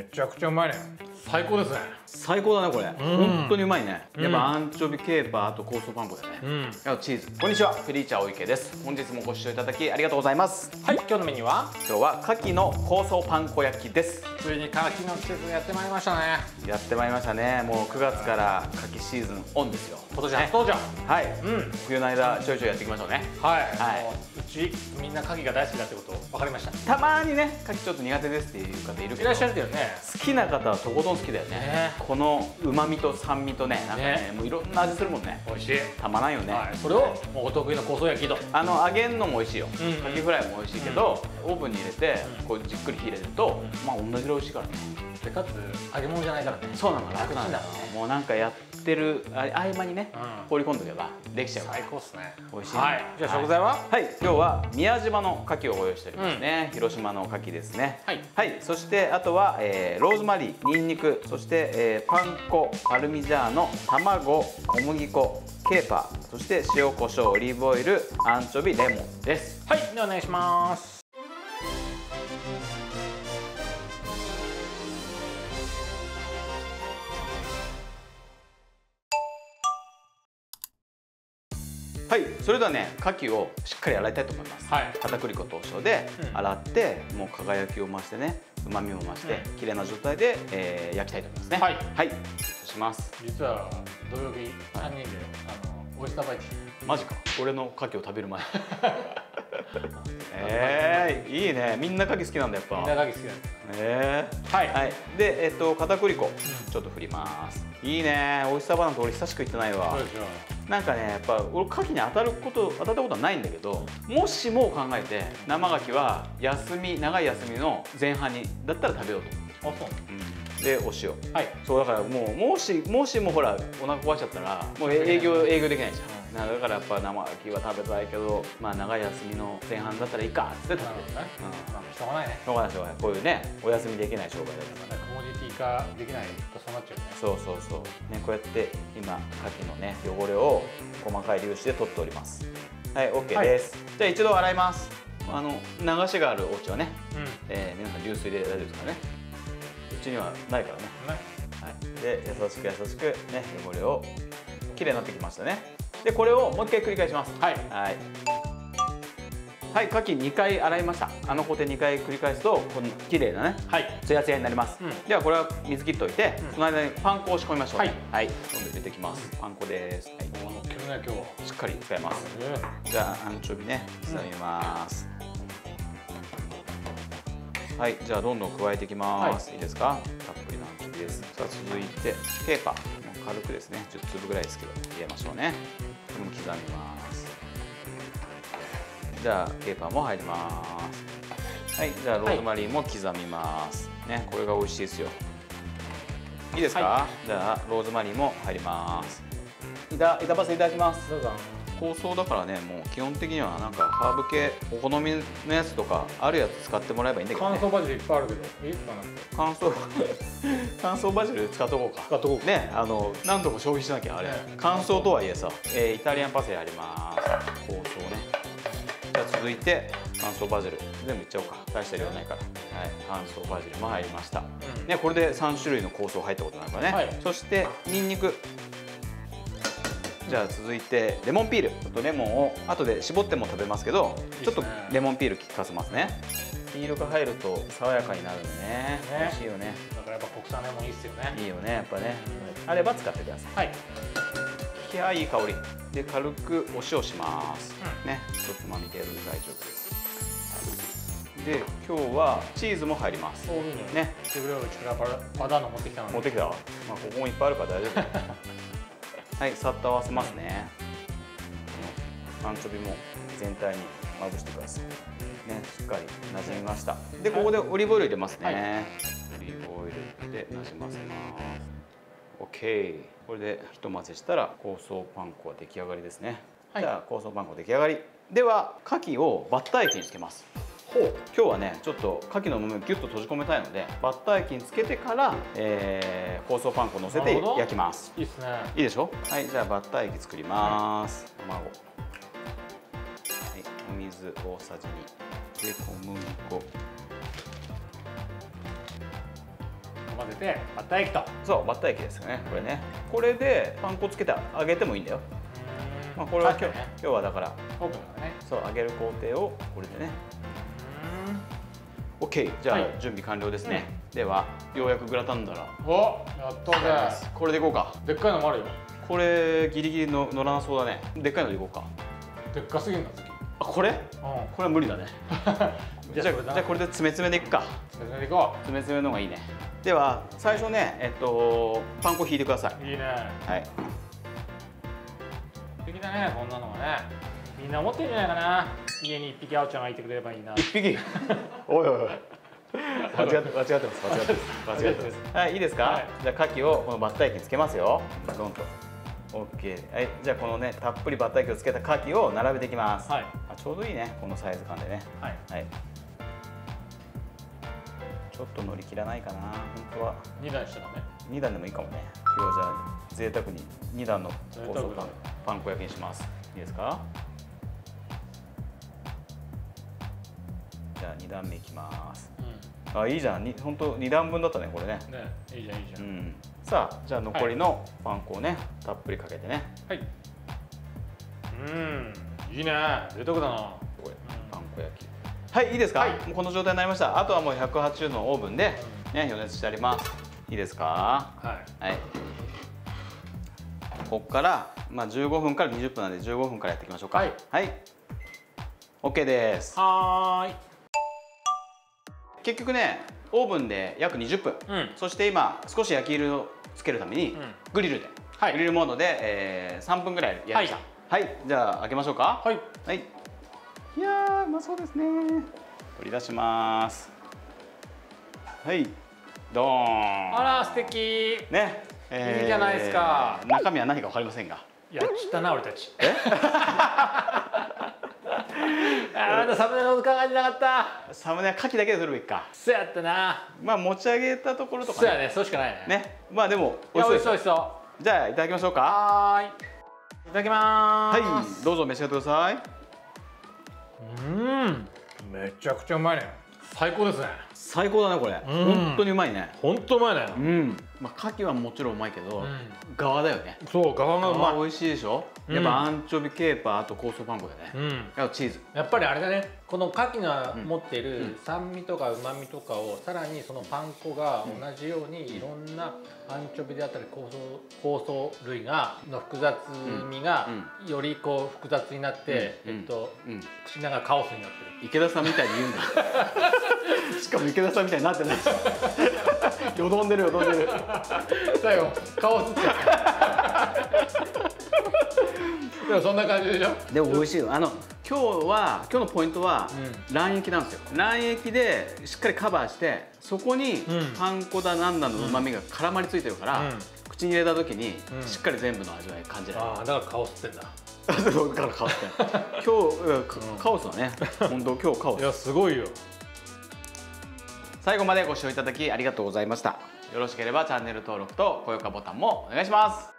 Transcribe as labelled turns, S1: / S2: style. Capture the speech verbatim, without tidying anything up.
S1: ちゃくちゃうまいね。最高ですね。
S2: 最高だねこれ。本当にうまいね。やっぱアンチョビ、ケーパー、あと香草パン粉だよね。
S1: うん。
S2: あとチーズ。こんにちは、フリーチャーお池です。本日もご視聴いただきありがとうございます。
S1: はい、今日のメニューは
S2: 今日は牡蠣の香草パン粉焼きです。
S1: ついに牡蠣の季節やってまいりましたね。
S2: やってまいりましたね。もうくがつから牡蠣シーズンオンですよ。
S1: 今年初登場。
S2: はい。
S1: うん。
S2: 冬の間ちょいちょいやっていきましょうね。
S1: はい。
S2: はい。
S1: もううちみんな牡蠣が大好きだってこと分かりました。
S2: たまにね、牡蠣ちょっと苦手ですっていう方いるけど。
S1: いらっしゃるけどね。
S2: 好きな方はとことん好きだよね。
S1: ね。
S2: この旨味と酸味とね、なんかね、
S1: ね
S2: もういろんな味するもんね。
S1: 美味しい。
S2: たまらんよね。
S1: はい。それをもうお得意の香草焼きと。
S2: あの揚げんのも美味しいよ。
S1: うんうん、
S2: 牡蠣フライも美味しいけど、オーブンに入れてこうじっくり火入れると、まあ同じで美味しいからね。
S1: でかつ揚げ物じゃないからね。
S2: そうなの、楽なんだよね。もうなんかやってる合間にね、放り込んどけばできちゃうから。
S1: 最高っすね。
S2: 美味しい。
S1: はい。じゃあ食材は？
S2: はい。今日は宮島の牡蠣をご用意しておりますね。広島の牡蠣ですね。はい。はい。そしてあとはローズマリー、ニンニク、そしてパン粉、パルミジャーノ、卵、小麦粉、ケーパー、そして塩コショウ、オリーブオイル、アンチョビ、レモンです。
S1: はい。ではお願いします。
S2: はい、それではね、牡蠣をしっかり洗いたいと思います。
S1: はい。
S2: 片栗粉とお塩で洗って、うん、もう輝きを増してね、旨味を増して、うん、綺麗な状態で、えー、焼きたいと思いますね。はい。はい。します。
S1: 実は土曜日さんにんであのオイスターバイト。
S2: マジか。俺の牡蠣を食べる前。ええー、いいね。みんな牡蠣好きなんだやっぱ。
S1: みんな牡蠣好きなんです。
S2: ええー、はい、はい。で、えっと片栗粉、うん、ちょっと振ります。いいね。オイスターバナナと俺久しく行ってないわ。そうですよ。なんかね、やっぱ俺牡蠣に当たること当たったことはないんだけど、もしも考えて生牡蠣は休み長い休みの前半にだったら食べようと思う。あ、そう。うん、でお塩。はい。そうだからもうもしもしもほらお腹壊しちゃったらもう営業営業できないじゃん。だからやっぱ生牡蠣は食べたいけど、まあ長い休みの前半だったらいいかって食べてる。しょうがないね。しょうがないしょうがない。こういうねお休みできない商売だから。
S1: コモディティ化できないとそうなっちゃうね。
S2: そうそうそう。ね、こうやって今牡蠣のね汚れを細かい粒子で取っております。はい、オッケーです。じゃあ一度洗います。あの流しがあるお家はね、うん、えー、皆さん流水で大丈夫ですからね。うちにはないからね。はい。で優しく優しくね汚れをきれいになってきましたね。でこれをもう一回繰り返します。はい。はい。はい、牡蠣にかい洗いました。あの工程にかい繰り返すとこの綺麗なね、はい、ツヤツヤになります。うん、ではこれは水切っておいて、うん、その間にパン粉を仕込みましょう。はい、はい、どんどん入れていきます。パン粉です。はい。もう今日ね今日しっかり使います。じゃあアンチョビね刻みます。うん、はい、じゃあどんどん加えていきます。はい、いいですか？たっぷりのアンチョビです。さあ続いてケーパー、もう軽くですね、じゅっつぶぐらいですけど入れましょうね。これも刻みます。じゃあケーパーも入ります。はい、じゃあローズマリーも刻みます。はい、ね、これが美味しいですよ。いいですか？はい、じゃあローズマリーも入ります。板板バスいただきます。どうぞ。香草だからね、もう基本的にはなんかハーブ系お好みのやつとかあるやつ使ってもらえばいいんだけどね。
S1: 乾燥バジルいっぱいあるけどいいかな。
S2: 乾燥乾燥バジル使っとこうか。使っとこうね、あの何度も消費しなきゃあれ。ね、乾燥とはいえさ、えー、イタリアンパセリあります。香草ね。じゃあ続いて乾燥バジル全部いっちゃおうか。大した量ないから。はい、乾燥バジルも入りました。うん、ね、これでさんしゅるいの香草入ったことないからね。はい、そしてニンニク。じゃあ続いてレモンピール。ちょっとレモンを後で絞っても食べますけど、いいちょっとレモンピール効かせますね。黄色が入ると爽やかになるんでね。ね、美味しいよね。
S1: だからやっぱ国産レモンいいっすよね。
S2: いいよね、やっぱね。うん、あれば使ってください。はい。いや、いい香りで軽くお塩します。うん、ね、一つまみ程度で大丈夫です。で今日はチーズも入ります。そうね。
S1: 自分うちからバダーノ持ってきたの。
S2: 持ってきたわ。まあここもいっぱいあるから大丈夫。はい、さっと合わせますね。アンチョビも全体にまぶしてください。ね、しっかりなじみました。で、ここでオリーブオイル入れますね。はい、オリーブオイルでなじませます。オッケー。これで一混ぜしたら香草パン粉は出来上がりですね。はい、じゃあ香草パン粉出来上がり。では牡蠣をバッター液につけます。ほう、今日はねちょっと牡蠣の旨味をギュッと閉じ込めたいのでバッター液につけてから、えー、香草パン粉をのせて焼きます。
S1: いいですね。い
S2: いでしょ。はい、じゃあバッター液作ります。卵、はい、お水大さじにで小麦粉
S1: 混ぜてバッター液と。
S2: そうバッター液ですよねこれね。これでパン粉つけて揚げてもいいんだよ。まあこれは今日、ね、今日はだから
S1: オーブンだね。
S2: そう揚げる工程をこれでね。オッケー、じゃあ、はい、準備完了ですね。うん、ではようやくグラタン皿。
S1: お、やったぜ。
S2: これでいこうか。
S1: でっかいのもあるよ。
S2: これギリギリの乗らなそうだね。でっかいのでいこうか。
S1: でっかすぎるな次。
S2: あ、これ？うん、これは無理だね。じゃあじゃあこれで詰め詰めでいくか。
S1: 詰め詰めでいこう。
S2: 詰め詰めの方がいいね。では最初ね、えっとパン粉引いてください。
S1: いいね。
S2: はい。
S1: 素敵だね、こんなのがね。みんな思ってるんじゃないかな。家に一匹あおちゃんがいてくれればいいな。
S2: 一匹。おいおいおい。間違って間違ってます間違ってます間違ってます。はい、いいですか。はい、じゃあ牡蠣をこのバッター液につけますよ。ドンと。オッケー。はい、じゃあこのねたっぷりバッター液をつけた牡蠣を並べていきます。はい。あ、ちょうどいいねこのサイズ感でね。はい。はい。ちょっと乗り切らないかな本当は。
S1: 二段しちゃダメ。
S2: 二段でもいいかもね。今日はじゃあ贅沢に二段の高層パンパン粉焼きにします。いいですか。じゃあに段目いきます。うん、あ、いいじゃん。本当に段分だったねこれね。
S1: ね、いいじゃんいいじゃん。うん、
S2: さあじゃあ残りのパン粉をね、はい、たっぷりかけてね。
S1: はい。うん、いいね。贅沢だな。
S2: これパン粉焼き。はい、いいですか。はい、もうこの状態になりました。あとはもうひゃくはちじゅうのオーブンでね予熱してあります。いいですか。はい。はい。ここからまあじゅうごふんからにじゅっぷんなんでじゅうごふんからやっていきましょうか。はい。はい。オッケーです。
S1: はーい。
S2: 結局ねオーブンで約にじゅっぷん、うん、そして今少し焼き色をつけるために、うん、グリルで、はい、グリルモードで、えー、さんぷんぐらいやりました。はい、はい、じゃあ開けましょうか。はい、はい、いやーうまそうですね。取り出します。はいドーン。
S1: あら素敵
S2: ね、
S1: えー、いいじゃないですか。
S2: 中身は何か分かりませんが、
S1: いや汚な俺たち。えあーサムネの考えてなかった。
S2: サムネは牡蠣だけで撮るべきか。
S1: そうやったな。
S2: まあ持ち上げたところとか
S1: ね。そうやね、そうしかないね。
S2: ね、まあでも
S1: 美味しそう美味しそう。
S2: じゃあいただきましょうか。
S1: はーい。いただきまーす。
S2: はい、どうぞ召し上がってください。
S1: うん、めちゃくちゃうまいね。最高ですね。
S2: 最高だねこれ。本当にうまいね。
S1: 本当うまいね。
S2: うん。まあ牡蠣はもちろんうまいけど、側だよね。
S1: そう、側がうまい。
S2: 美味しいでしょ。やっぱアンチョビ、ケーパー、あと香草パン粉だね。うん。あとチーズ。
S1: やっぱりあれだね。この牡蠣が持っている酸味とか旨味とかをさらにそのパン粉が同じようにいろんなアンチョビであったり香草香草類がの複雑味がよりこう複雑になってえっと口の中カオスになってる。
S2: 池田さんみたいに言うんだ。しかも池田さんみたいになってない。よどんでるよどんでる。
S1: 最後カオスって。でもそんな感じでしょ。
S2: でも美味しいよ。あの今日は今日のポイントは、うん、卵液なんですよ。卵液でしっかりカバーしてそこにパン粉だなんだの旨味が絡まりついてるから、うん、口に入れた時にしっかり全部の味わい感じられる。ああだからカオスってんだ。だからカオスってん今日、うん、カオスだね。本当今日カオス。
S1: いやすごいよ。
S2: 最後までご視聴いただきありがとうございました。よろしければチャンネル登録と高評価ボタンもお願いします。